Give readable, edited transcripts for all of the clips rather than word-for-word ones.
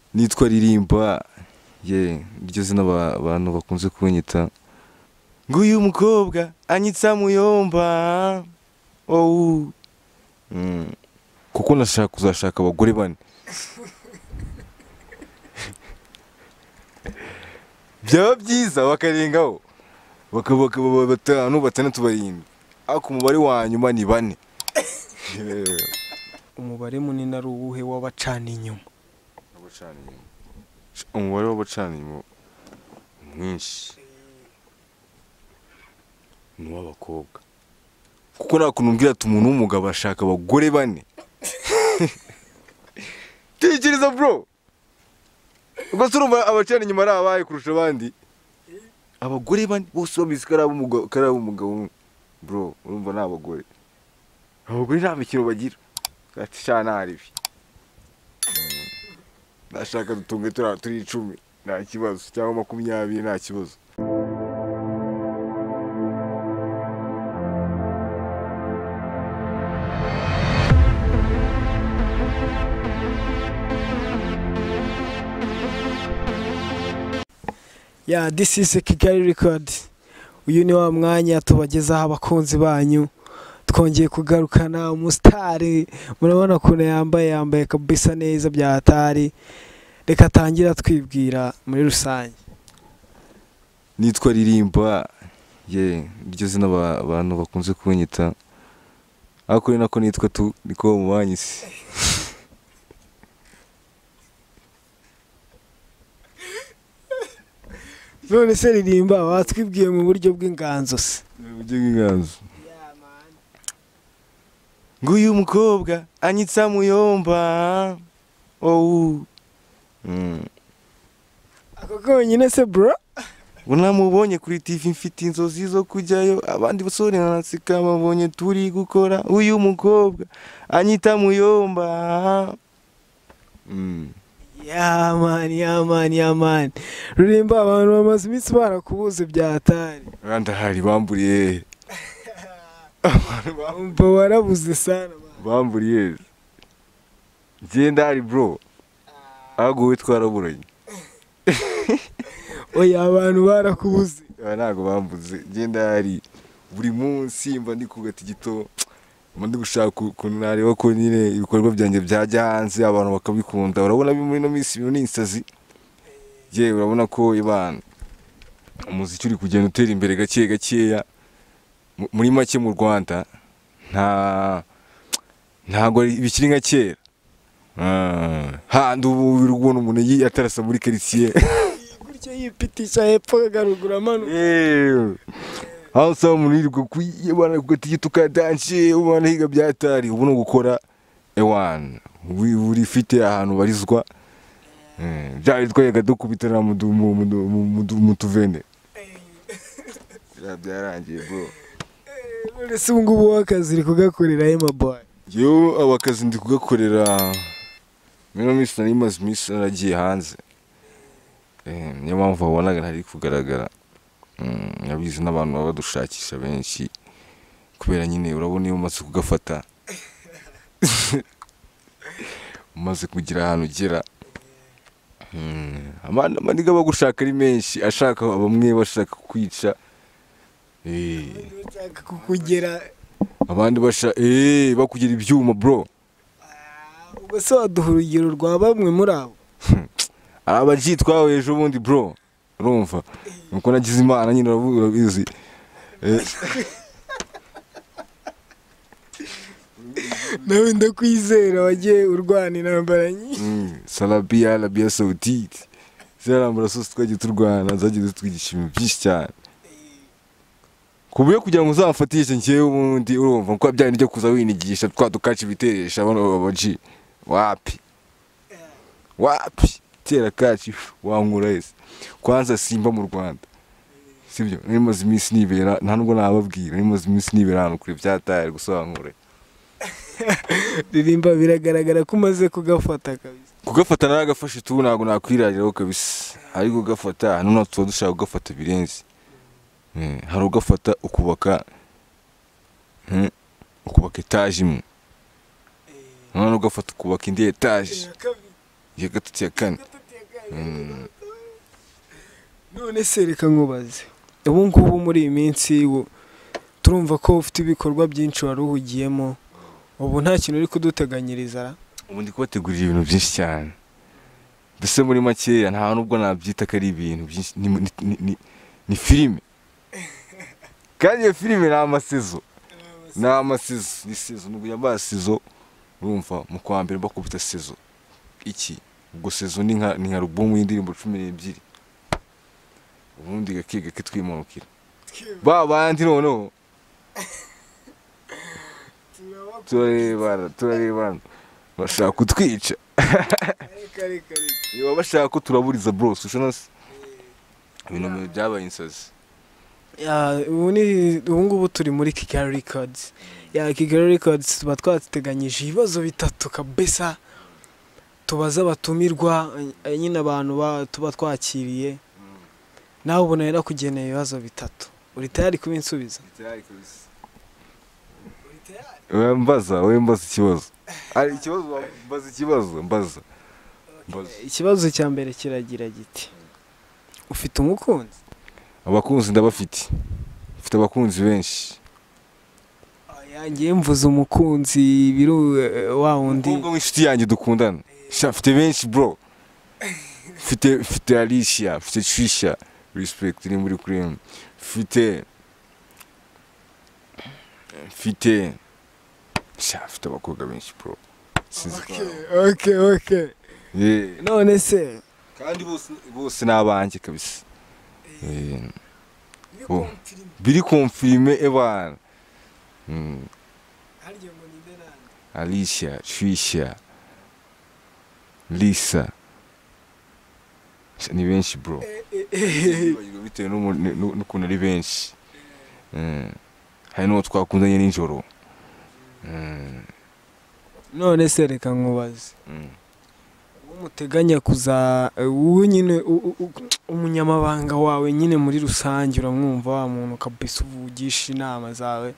nitwa Ririmba iryo zina abantu bakunze kunyita nguyu mukobwa anyitsa muyomba kuko nashaka kuzashaka abagore bane byaba byiza bakarengaho bakaba batanu batandatu barindwi ariko umubare wa nyuma ni bane. Umubare munini ari uwuhe w'abacana inyuma? Umubare w'abacana inyuma mwinshi ni uw'abakobwa, kuko nta kuntu umbwira ati umuntu w'umugabo ashaka abagore bane. Tekereza bro, ubwo se urumva abacana inyuma ari abaye kurusha abandi? Abagore bane bose babizi ko ari umugabo bro, urumva ni abagore. Abagore nta mikino bagira ati shana haribi ndashaka dutunge turi 10 nta kibazo, cyangwa 20 nta kibazo. Yeah, this is a Kigali record. Uyu ni wa mwanya tubagezaho abakunzi banyu. Twongeye kugarukana umusitari, murabona ukuntu yambaye kabisa neza bya hatari. Reka tangira twibwira muri rusange. Nitwa Ririmba, iryo zina abantu bakunze kunyita, ariko nako nitwa tu niko mubanyisi. None se Ririmba watwibwiye mu buryo bw'inganzo se? Mu buryo bw'inganzo. Nguyu mukobwa anyitsa muyomba. Ako konyine se bro? Unamubonye kuri TV mfite inzozi zo kujyayo, abandi basore nansika babonye turi gukora. Uyu mukobwa anyita muyomba. Yeah man. Ririmba abantu bamaze iminsi barakubuze bya hatari. Ndahari bamburiye. Umva warabuze sana bamburiye. Genda hari bro. Aguwe twaraburanye. Oya abantu barakubuze. Ntago bambuze. Genda hari buri munsi mba ndi kugata igito. Ndi gushaka ukuntu nareba ko nyine ibikorwa byanjye byajya hanze abantu bakabikunda. Urabona muri no minsi ibintu ni insazi. Urabona ko ibana umuziki uri kugenda utera imbere gakeya. Muri make mu Rwanda ntago bikiri nka kera. Handi ubu ubona umuntu atarasa muri quartier gutyo yipitisha hepfo garugura amano. Aho sa umuntu yirirwa kuyibana kugatigita ukadanje ubona higa byatari ubu no gukora ewan uri fite ahantu barizwa. Byari twayaga dukubitana mu tuvende. Byarangiye bro. None se ubu ngubu wakazi uri kugakorera boy? Abakazi ndi kugakorera mino minsi nari maze iminsi naragiye hanze. Niyo mpamvu wabonaga ntari kugaragara. Nabizi n'abantu baba badushakisha benshi kubera nyine urabona iyo umaze kugafata umaze kugira ahantu ugera. Amaniga bagushaka ari menshi, ashaka bamwe bashaka kwica. Kukugera abandi bakugira ibyuma bro. Ubwo se waduha urugero rwa bamwe muri abo? Abaji twawe ejo bundi bro, urumva nuko nagize imana nyine urabizi. Nawe ndakwizera wagiye urwanira nambaranyi. Arabia Saudite zirambura sose twagiye turwana, zagiye zitwigisha ibintu byinshi cyane. Kubuye kugira ngo uzamfatishe njyewe ubundi urumva ko byari njye kuza winigisha twadukaca ibiteresha bano abaji. Wapi tera kaci wankura ese kwanza simba mu Rwanda sibyo. Nari maze iminsi nibera, nta nubwo nababwira, nari maze iminsi nibera hano kuri byatari gusobanura. Ririmba biragaragara ko umaze kugafata kabisa. Kugafata naragafashe tu ntago nakwirariraho kabisa, ariko gafata hano natwo dushaka kugafata birenze. Hari ugafata ukubaka etage imwe, none ugafata ukubaka indi etage ya gatatu ya kane. none se reka nkubaze ubu ngubu muri iyi minsi turumva ko ufite ibikorwa byinshi wari uhugiyemo ubu nta kintu uri kuduteganyiriza ubu ndi kubategurira ibintu byinshi cyane mbese muri makeya nta nubwo nabyita ko ari ibintu byinshi ni filime kandi iyo filime ni amasizo ni sizo nubwo yambaye sizo urumva mu kwa mbere bakubita sizo iki ubwo sizo ni nka alubumu y'indirimbo 12 ubundi gake gake twimanukira bandi noneho turarebana bashaka kutwica iyo bashaka ko turaburiza bro ushobora ibintu byabaye insazi ubu ngubu turi muri Kigali Records Kigali Records tuba twateganyije ibibazo bitatu kabisa tubaza abatumirwa nyine abantu tuba twakiriye nawe ubona rero kugenera ibibazo bitatu uri tayari kubinsubiza mbaza ikibazo ari ikibazo mbaza ikibazo cya mbere kiragira giti ufite umukunzi abakunzi ndabafite mfite abakunzi benshi yanjye mvuze umukunzi biru wa wundi ubwo inshuti yanjye dukundana mfite benshi bro mfite Alicia mfite Trisha respect iri muri cream mfite abakobwa benshi bro okay none se kandi bose nabanje kabisa biri confirme ebana Alicia Trisha Lisa ni benshi bro bitewe n'ukuntu ari benshi hari n'uwo twakundanye nijoro none se reka nkubaze umuteganya kuza wowe nyine umunyamabanga wawe nyine muri rusange uramwumva wa muntu kabisa uvugisha inama zawe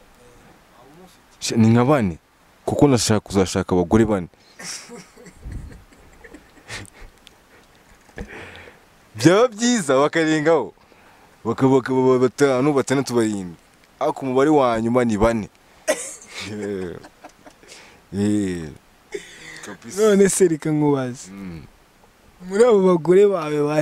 ni nka 4 kuko nashaka kuzashaka abagore 4 byaba byiza bakarengaho bakaba 5 6 7 ariko umubare wa nyuma ni 4 none se reka nkubaze muri abo bagore bawe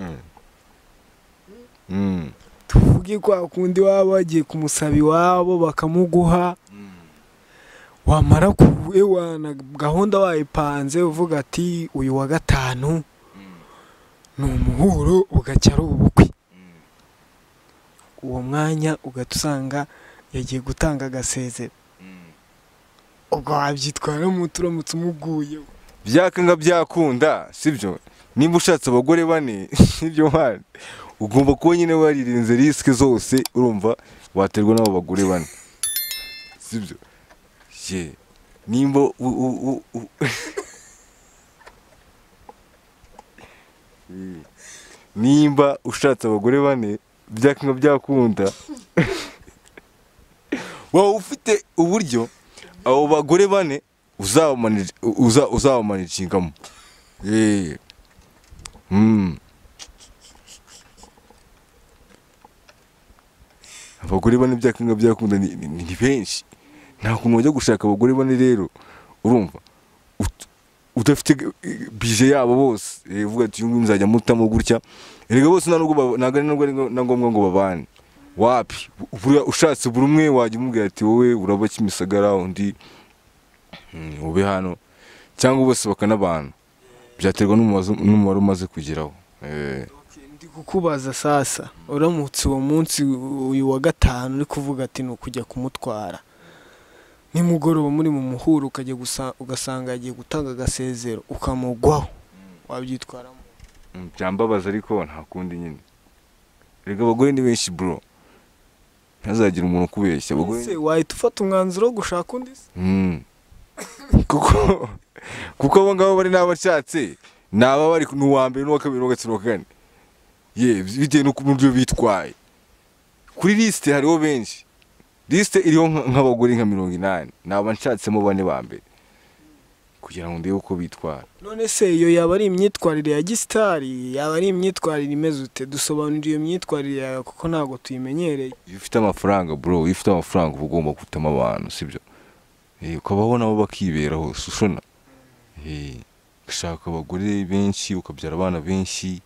4 tuvuge kwa kundi waba bagiye kumusaba iwabo bakamuguha wamara kuewana gahunda wayipanze uvuga ati uyu wa 5 ni umuhuro ugacyara ubukwe uwo mwanya ugatusanga yagiye gutanga agasezero ubwo wabyitwara mu turamutse umuguye byakanga byakunda sibyo nimba ushatse abagore 4 sibyo hano ugomba kuba nyine waririnze risk zose urumva waterwa n'abo bagore 4 sibyo nimba nimba ushatse abagore 4 byakanga byakunda wowe ufite uburyo abo bagore 4 uzabamanagingamo abagore 4 byakanga byakunda ni benshi nta kuntu wajya gushaka abagore 4 rero urumva udafite bije yabo bose uvuga ati uyu nzajya mutamo gutya erega bose ntabwo na ngombwa ngo babane wapi ushatse buri umwe wajya umubwira ati wowe uraba Kimisagara undi ube hano cyangwa bose bakanabana byaterwa n'umubare umaze kugeraho ndi kukubaza sasa uramutse uwo munsi uyu wa 5 uri kuvuga ati no kujya kumutwara nimugoroba muri mu muhuro ukajya ugasanga yagiye gutanga agasezero ukamugwaho wabyitwaramo byambabaza ariko nta kundi nyine erega abagore ni benshi bro ntazagira umuntu kubeshya abagore se wahita ufata umwanzuro wo gushaka undi kuko abo ngabo bari n'abashatse naba bari n'uwa mbere n'uwa kabiri n'uwa gatatu n'uwa kane bitewe n'uburyo bitwaye kuri liste hariho benshi liste iriho nk'abagore nka 80 naba nshatsemo 4 ba mbere kugira ngo ndebe uko bitwara. none se iyo yaba ari imyitwarire ya gisitari, yaba ari imyitwarire imeze ute? Dusobanurira iyo myitwarire yawe kuko ntabwo tuyimenyereye. Iyo ufite amafaranga bro, iyo ufite amafaranga uba ugomba gutema abantu, sibyo? Ukabaho nabo bakiberaho, ushona. Ushaka abagore benshi, ukabyara abana benshi,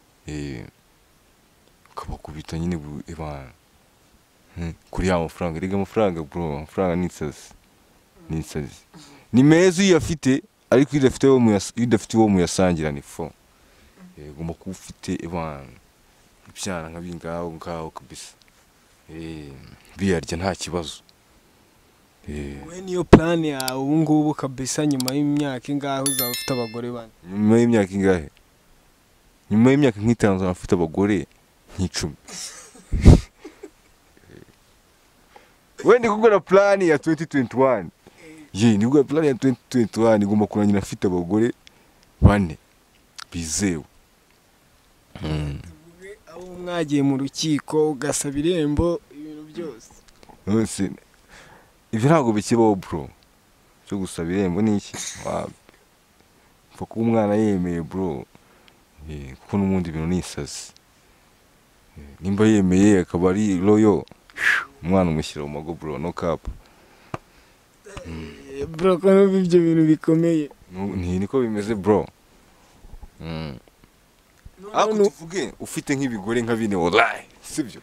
ukabakubita nyine ibana. Kuri ya mafaranga, erega amafaranga bro, amafaranga ni insazi. Ni insazi. Ni meza iyo afite, ariko iyo udafite uwo muyasangira ni fo. Ugomba kuba ufite ibana. Ibyana nka bingaho ngaho kabisa. Biyarya nta kibazo. We niyo plan yawe ubu ngubu kabisa, nyuma y'imyaka ingahe uzaba ufite abagore bane? Nyuma y'imyaka ingahe? Nyuma y'imyaka nk'itanu uzaba ufite abagore nk'icumi. We ndi gukora plan ya 2021. Ndi gukora plan ya 2021, igomba kurangira afite abagore bane bizewe. Abo mwagiye mu rukiko ugasaba irembo ibintu byose. Nonse ibyo ntabwo bikibaho bro. Cyo gusaba irembo ni iki? Mfa kuba umwana yemeye bro. Kuko n'ubundi ibintu ni isazi. Nimba yemeye akaba ari loyo, umwana umushyira mu mago bro, no cap. Bro, ko ibyo bintu bikomeye. Niko bimeze bro. Ako tuvuge ufite nk'ibigore nka bine wallahi, sibyo?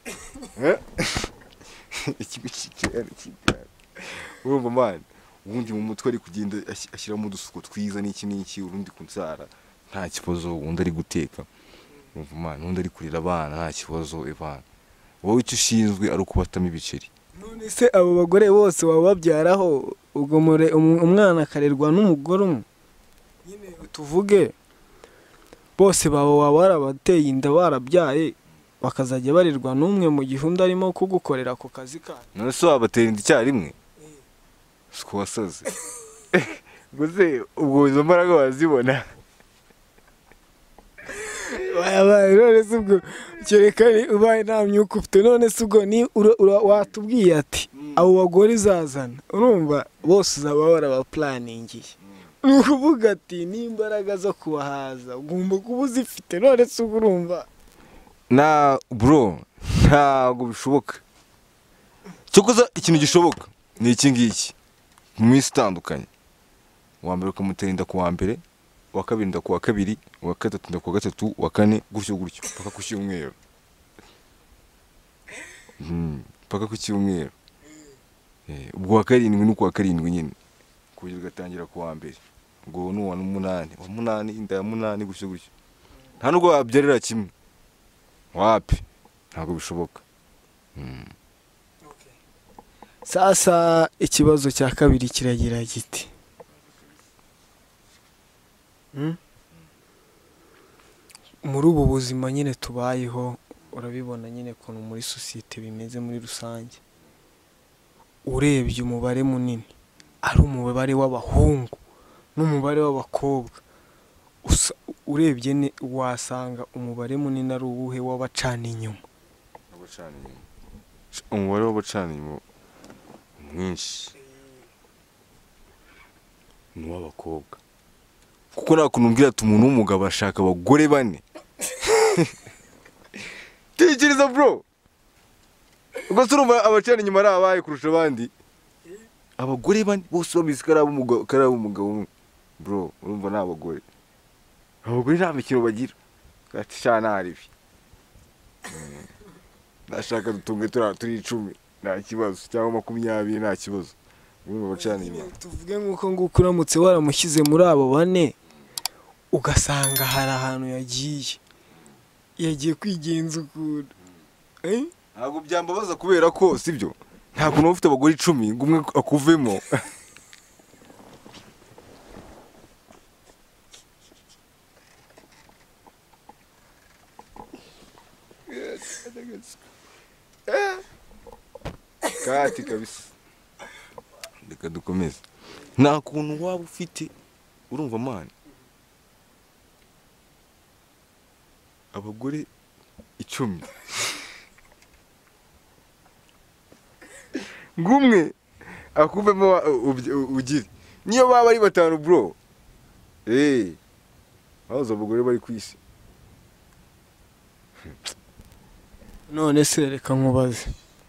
Urumva man, ubundi mu mutwe ari kugenda ashyiramo udusuko twiza n'iki urundi kunsara nta kibazo, undi ari guteka. Urumva man, undi ari kurira abana nta kibazo Evan. Wowe icyo ushinzwe ari ukubatamo ibiceri. None se abo bagore bose waba babyaraho ubwo umwana akarerwa n'umugore umwe? Nyine tuvuge bose waba warabateye inda barabyaye bakazajya barirwa n'umwe mu gihe undi arimo kugukorera ako kazi kawe. None se wabatera inda icyarimwe? Siko wasaze. Guze ubwo izo mbaraga wazibona. None se ubwo cyerekane ubaye nta myuka ufite. None se ubwo ni watubwiye ati abo bagore izazana, urumva bose uzaba warabaplaningiye. Ni ukuvuga ati n'imbaraga zo kubahaza ugomba kuba uzifite. None se ubwo urumva na bro ntabwo bishoboka. Cyokoza ikintu gishoboka ni iki ngiki mu minsi itandukanye. Uwa mbere ukamutera inda ku wa mbere, uwa kabiri inda ku wa kabiri, uwa gatatu inda ku wa gatatu, uwa kane gutyo paka ku cyumweru. Paka ku cyumweru. Ubwo wa karindwi n'uko wa karindwi nyine kugeza ugatangira ku wa mbere. Ubwo ni uwa munani, inda ya munani gutyo. Nta nubwo wabyarira kimwe. Wapi? Ntabwo bishoboka. Sasa ikibazo cya kabiri kiragira giti. Muri ubu buzima nyine tubayeho, urabibona nyine kuntu muri societe bimeze muri rusange. Urebye umubare munini ari umubare w'abahungu n'umubare w'abakobwa, urebye wasanga umubare munini ari uwuhe w'abacana inyuma? Umubare w'abacana inyuma mwinshi ni uw'abakobwa. Kuko nta kuntu mbwira ati umuntu w'umugabo ashaka abagore bane. Tekereza bro. Ubwo se urumva abacana inyuma ari abaye kurusha abandi? Abagore bane bose babizi ko ari umugabo umwe. Bro, urumva ni abagore. Abagore nta mikino bagira. Ati shana haribi. Ndashaka dutunge turi 10 nta kibazo, cyangwa 20 nta kibazo. Urumva abacana inyuma. Tuvuge nk'uko nguko uramutse waramushyize muri abo bane, ugasanga hari ahantu yagiye kwigenza ukuntu. Ntabwo byambabaza kubera ko sibyo. Nta kuntu ufite abagore 10 ngo umwe akuvemo. Kati kabisa. Reka dukomeze. Nta kuntu waba ufite, urumva man, abagore 10 ngumwe akuvemo ugire. niyo baba ari batanu bro aho abagore bari ku isi. none se reka nkubaze,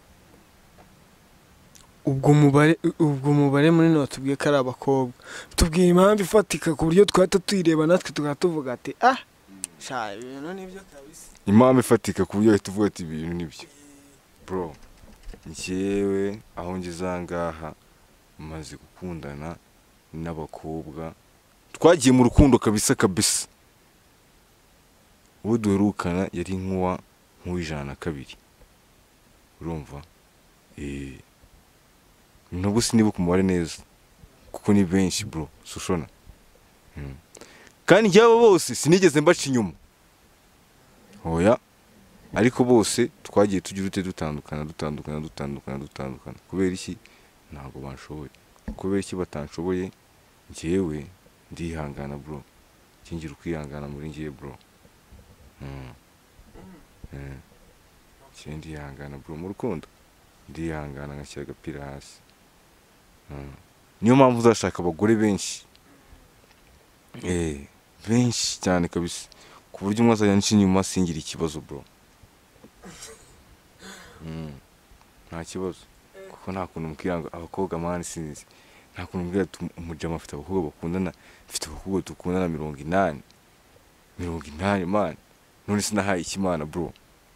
ubwo umubare munini watubwiye ko ari abakobwa, tubwira impamvu ifatika ku buryo twahita tuyireba natwe tukaba tuvuga ati sha ibintu nibyo kabisa. Impamvu ifatika ku buryo uhita uvuga ati ibintu nibyo bro, njyewe aho ngeze aha ngaha maze gukundana n'abakobwa, twagiye mu rukundo kabisa kabisa. Uwo duherukana yari nk'uw'ijana na 2, urumva ntabwo sinibuka umubare neza kuko ni benshi bro, sushona kandi njyabo bose sinigeze mbaca inyuma oya, ariko bose twagiye tugira ute dutandukana kubera iki? Ntabwo banshoboye. Kubera iki batanshoboye? Njyewe ndihangana bro, kingira ukwihangana muri ngiye bro. Ndihangana bro mu rukundo, ndihangana ngashyira agapira hasi. Niyo mpamvu uzashaka abagore benshi benshi cyane kabisa, ku buryo umwe azajya anca inyuma singira ikibazo bro. Nta kibazo, kuko nta kuntu mbwira ngo abakobwa mani sinzi, nta kuntu mbwira umujama afite abakobwa bakundana, mfite abakobwa dukundana 80 mani, none sinahaye ikimana bro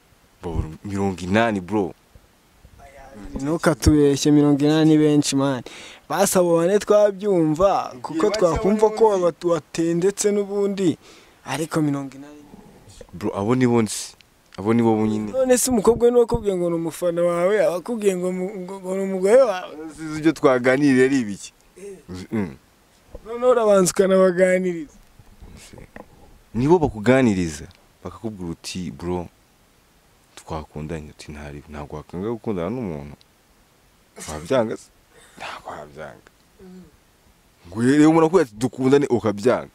80 bro. Ntukatubeshye 80 ni benshi mani, basaba bane twabyumva kuko twakumva ko watendetse n'ubundi, ariko 80 bro abo ni bonse, abo ni bo bunyine. None se umukobwa ni wakubwiye ngo ni umufana wawe, abakubwiye ngo ni umugore wawe? Sizi ibyo twaganiriye ari ibiki? None urabanza ukanabaganiriza, nibo bakuganiriza bakakubwira uti bro twakundanye, uti ntabwo wakanga gukundana n'umuntu, wabyanga se? Ntabwo wabyanga ngo rero umuntu akubwira ati dukundane ukabyanga.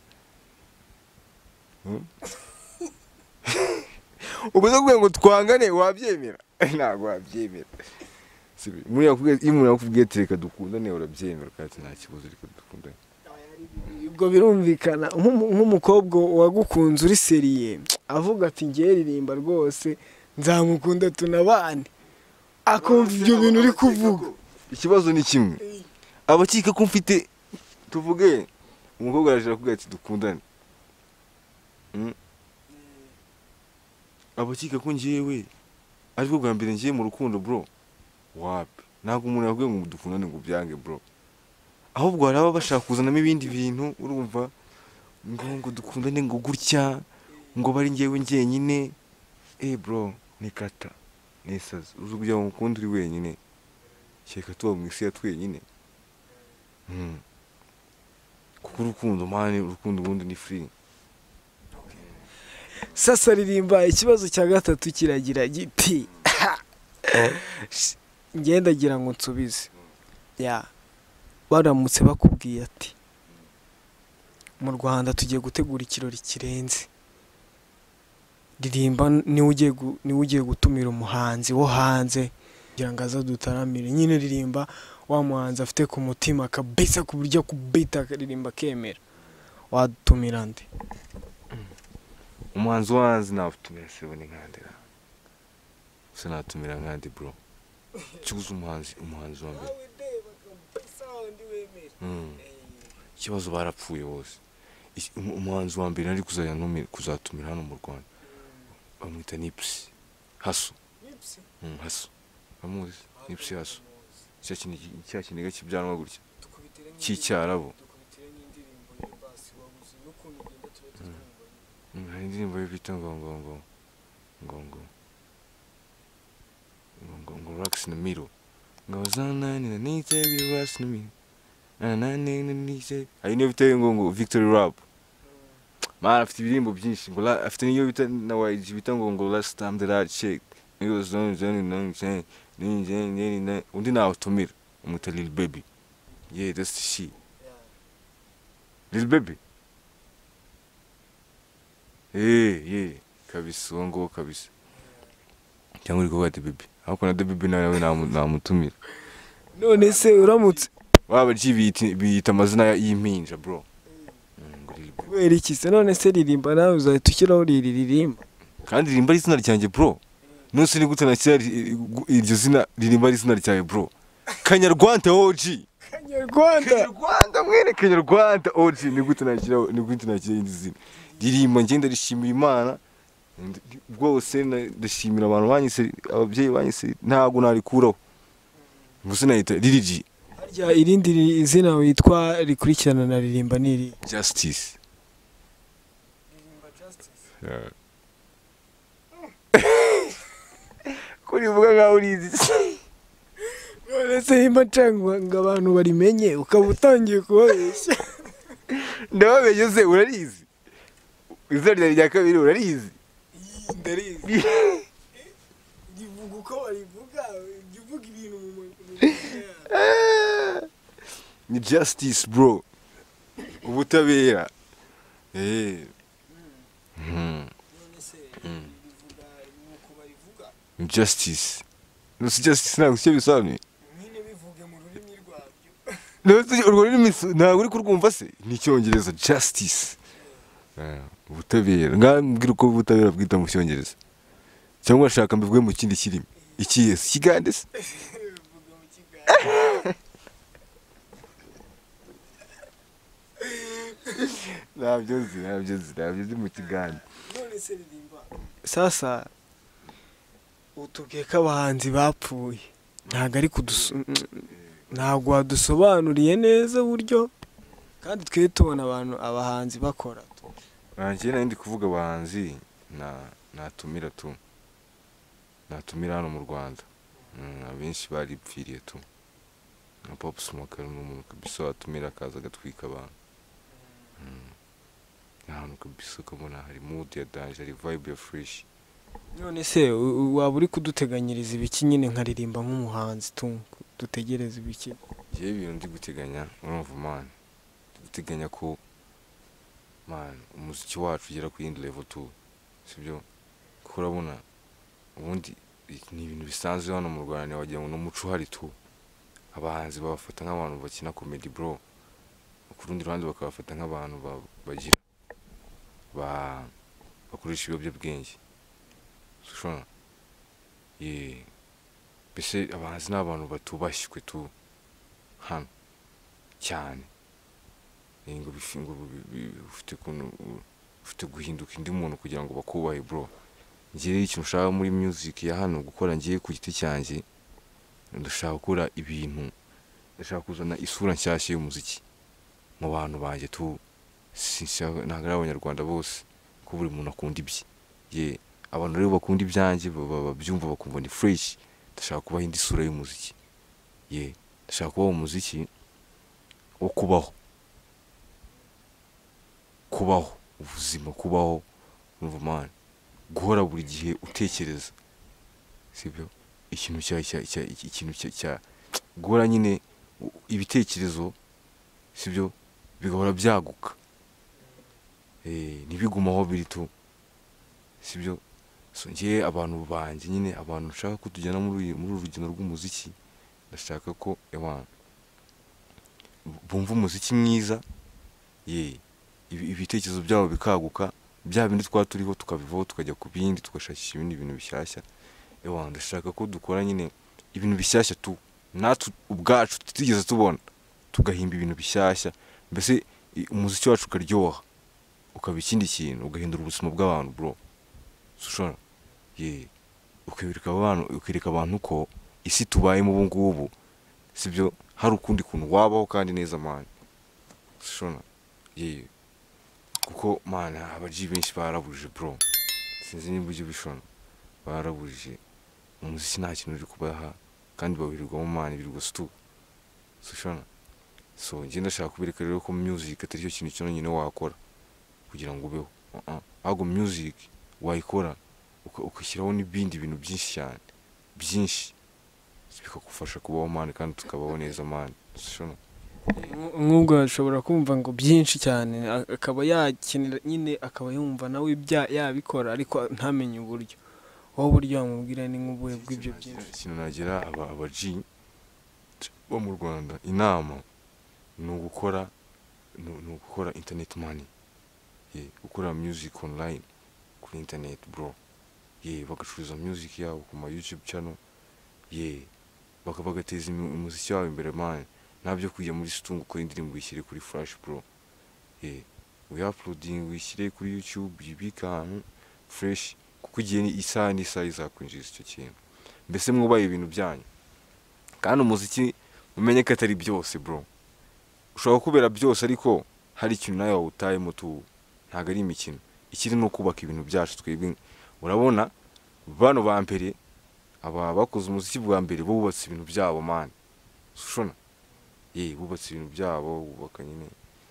Ubuze kuvuga ngo twangane wabyemera? Ntabwo wabyemera. Iyo umuntu yakubwiye ati reka dukundane urabyemera, kandi nta kibazo reka dukundane. ubwo birumvikana nk'umukobwa wagukunze uri seriye avuga ati ngiye ririmba rwose nzamukunda tunabane, akumva ibyo bintu uri kuvuga. Ikibazo ni kimwe, abakika ko mfite, tuvuge umukobwa araje akubwira ati dukundane, abakika ko ngiyewe ariko bwa mbere ngiye mu rukundo bro, wapi, ntabwo umuntu yakubwiye ngo dukundane ngo byange bro, ahubwo hari aba bashaka kuzanamo ibindi bintu, urumva ngo dukundane ngo gutya, ngo bari ngewe njyenyine. Bro nikata nisaza, uzi kujya mu rukundo uri wenyine, cyeka tuba mu isi ya twenyine. Kuko urukundo mani, urukundo ubundi ni free. Sasa ririmba ikibazo cya gatatu kiragira giti ngendagira ngo nsubize, baramutse bakubwiye ati mu Rwanda tugiye gutegura ikirori kirenze, ririmba niwe ugiye gutumira umuhanzi wo hanze kugira ngo aza dutaramire, nyine ririmba wa muhanzi afite ku mutima kabisa ku buryo kubita akaririmba kemera, wadutumira nde? Umuhanzi wanzi nafutumira sebone nkandira, gusa natumira nkandi bro, cyuza umuhanzi wa mbere. Ikibazo barapfuye bose. Umuhanzi wa mbere nari kuzatumira hano mu Rwanda bamwita Nipsey Hussle. Hussle bamuzi? Nipsey Hussle cya kintu kibyanwa gutya cy'icyarabo. Hari indirimbo bita ngo rocks in the middle, ngo zanani na nite we rocks in the middle, hari niyo bita ngo Victory Rap. Man afite ibirimbo byinshi, ngo afite niyo bita na YG bita ngo last time that I checked it was undi nawutumira umuta Lil Baby. Yeah, that's the shit. Lil Baby. Kabisa ngo kabisa. Cyangwa uri kuvuga ati Baby. Ariko na The Baby nawe namutumira. None se uramutse baba biyita amazina y'impinja bro. kubera iki se none se ririmba nawe uzahita ushyiraho ririmba kandi ririmba ari izina ryanjye bro. Nose ni gute nashyira iryo zina ririmba ari izina ryawe bro. Kanyarwanda OG. Kanyarwanda mwene Kanyarwanda OG ni gute nashyira indi zina. Ririmba ngenda rishimira Imana rwose ndashimira abantu banyise ababyeyi banyise ntago narikuraho. Gusa nahita Lil harya irindi izina witwa rikurikirana na ririmba niri Justice. Kuri vuga nkaho urizi. none se nimba cangwa ngo abantu barimenye ukaba utangiye kubabeshya. Ndababeshya se urarizi. Izina rya kabiri urarizi. Ndarizi. Ndivuga uko barivuga, ndivuga ibintu mu ni Justice bro. Ubutabera. Justice. No si justice ntabwo cyo bisobanuye. nyine bivuge mu rurimi rwabyo. No urwo rurimi ntabwo uri kurwumva se ni Cyongereza Justice. Ubutabera ngambwira uko ubutabera bwita mu Cyongereza cyangwa ashaka mbivuge mu kindi kirimi ikiye Kigande se. Nabyo nzi mu Kigande. none se ririmba sasa utubwiye ko abahanzi bapfuye ntabwo ari ntabwo wadusobanuriye neza uburyo kandi twe tubona abahanzi bakora Nanjye ndi kuvuga abahanzi natumira hano mu Rwanda. Abenshi baripfiriye tu nka Pop Smoke ni umuntu kabisa watumira akaza agatwika abantu. Ahantu kabisa ukabona hari mood ya danger, hari vibe ya fresh. none se waba uri kuduteganyiriza ibiki nyine nkaririmba nk'umuhanzi dutegereza ibiki? Yewe ibintu ndi guteganya urumva man, guteganya ko man umuziki wacu ugera ku yindi level tu, sibyo? Kuko urabona ubundi ni ibintu bisanzwe hano mu Rwanda wagira ngo n'umuco hari tu. Abahanzi babafata nk'abantu bakina comedy bro, ku rundi ruhande bakabafata nk'abantu bagira bakoresha ibiyobyabwenge. Ushobora bese abahanzi ni abantu batubashywe tu hano cyane, ngo ufite guhinduka indi muntu kugira ngo bakubahe bro. Ngiye ikintu ushaka muri music ya hano gukora, ngiye ku giti cyanjye ndashaka gukora ibintu, ndashaka kuzana isura nshyashya y'umuziki mu bantu banjye tu. Ntabwo ari abanyarwanda bose ko buri muntu akunda ibye. Abantu rero bakunda ibyanjye babyumva bakumva ni fresh. Ndashaka kubaha indi sura y'umuziki. Ndashaka kubaho umuziki wo kubaho ubuzima, kubaho umva man, guhora buri gihe utekereza, sibyo? Ikintu cya guhora nyine ibitekerezo, sibyo, bigahora byaguka, ntibigumaho biri tu, sibyo? So ngiye abantu banjye nyine, abantu nshaka ko tujyana muri urugendo rw'umuziki, ndashaka ko bumva umuziki mwiza, ibitekerezo byabo bikaguka, bya bindi turiho tukabivaho tukajya ku bindi, tugashakisha ibindi bintu bishyashya. Ndashaka ko dukora nyine ibintu bishyashya tu, natwe ubwacu tutigeze tubona, tugahimba ibintu bishyashya, mbese umuziki wacu ukaryoha, ukaba ikindi kintu, ugahindura ubuzima bw'abantu bro. Ushobora ukereka abantu ko isi tubayemo ubu ngubu, sibyo, hari ukundi kuntu wabaho kandi neza man. Ushobora kuko man abaji benshi barabuje bro, sinzi niba ujye bishona, barabuje umuziki nta kintu uri kubaha kandi bawirirwamo man, birirwa stu. Ushobora so njye ndashaka kubereka rero ko music atari cyo kintu cyonyine wakora kugira ngo ubeho. Ahubwo music wayikora ukashyiraho n'ibindi bintu byinshi cyane, byinshi bikagufasha kubaho man, kandi tukabaho neza man. Nk'ubwo ashobora kumva ngo byinshi cyane, akaba yakenera nyine, akaba yumva nawe yabikora ariko ntamenye uburyo. Wowe uburyo wamubwira ni nk'ubuhe bw'ibyo byinshi? Ikintu nagira abaji bo mu Rwanda inama, ni ugukora internet money, gukora music online kuri internet bro, bagacuruza music yabo ku ma YouTube channel, bagateza umuziki wabo imbere man, ntabyo kujya muri studio gukora indirimbo wishyire kuri flash bro, uploading wishyire kuri YouTube yibika ahantu fresh, kuko igihe ni isaha n'isaha izakwinjiza icyo kintu. Mbese mwubaye ibintu byanyu, kandi umuziki umenye ko atari byose bro, ushobora kubera byose ariko hari ikintu nawe wawutayemo tu, ntago ari imikino. Ikiri no kubaka ibintu byacu twebwe. Urabona bano ba mbere, aba bakoze umuziki bwa mbere bubatse ibintu byabo man, ushona bubatse ibintu byabo, bubaka nyine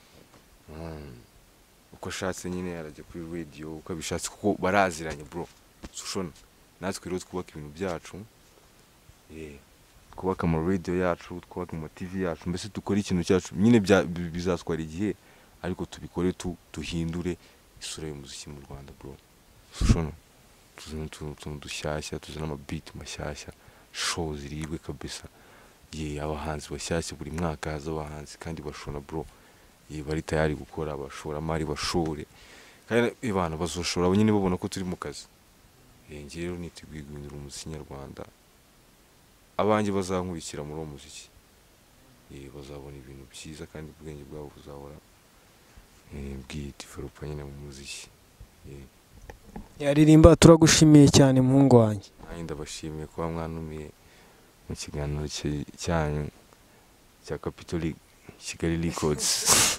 uko ashatse nyine arajya kuri radio uko abishatse, kuko baraziranye bro, ushona. Natwe rero twubaka ibintu byacu, twubaka ama radio yacu, twubaka ama TV yacu, mbese dukora ikintu cyacu nyine bizatwara igihe, ariko tubikore duhindure isura y'umuziki mu Rwanda bro, ushona. Tuzana utuntu dushyashya, tuzana ama beat mashyashya, show ziribwe kabisa, abahanzi bashyashya buri mwaka haza abahanzi kandi bashona bro, bari tayari gukora, abashoramari bashore, kandi abantu bazoshora nyine babona ko turi mu kazi. Ngiye rero niteguye guhindura umuziki nyarwanda, abanjye bazankurikira muri uwo muziki, bazabona ibintu byiza kandi ubwenge bwabo buzahora bwidevelopa nyine mu muziki. Yaririmba, turagushimiye cyane muhungu wanjye. Nanjye ndabashimiye kuba mwanumiye mu kiganiro cyanyu cya Capitol Kigali Records.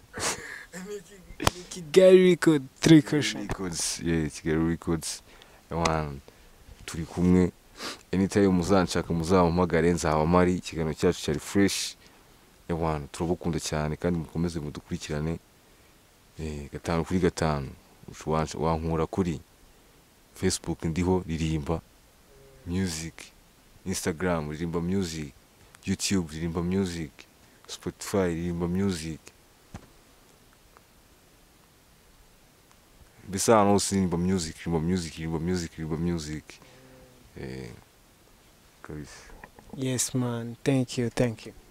Kigali Records, Kigali Records. Turi kumwe, anytime muzanshaka muzampamagare, nzaba mpari. Ikiganiro cyacu cyari fresh, turabukunda cyane kandi mukomeze mudukurikirane 5/5. Wankura kuri Facebook ndiho Ririmba Music, Instagram Ririmba Music, YouTube Ririmba Music, Spotify Ririmba Music, bisa hano hose Ririmba Music, Ririmba Music. Kabisa. Yes man, thank you.